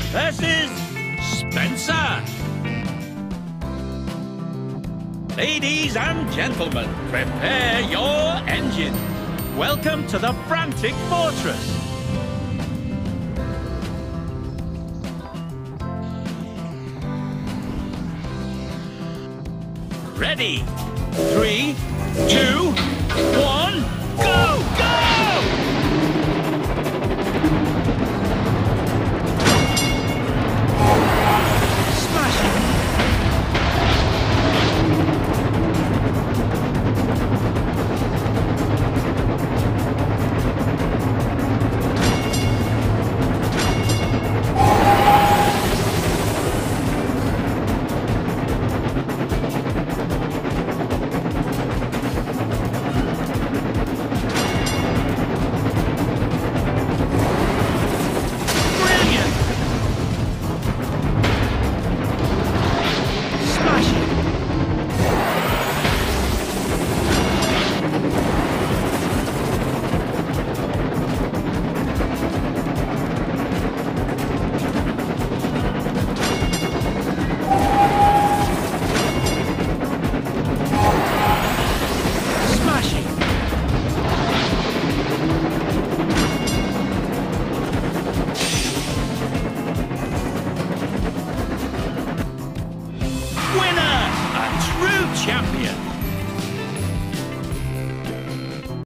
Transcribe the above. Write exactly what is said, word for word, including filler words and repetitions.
This is Spencer. Ladies and gentlemen, prepare your engine. Welcome to the Frantic Fortress. Ready? Three, two, one.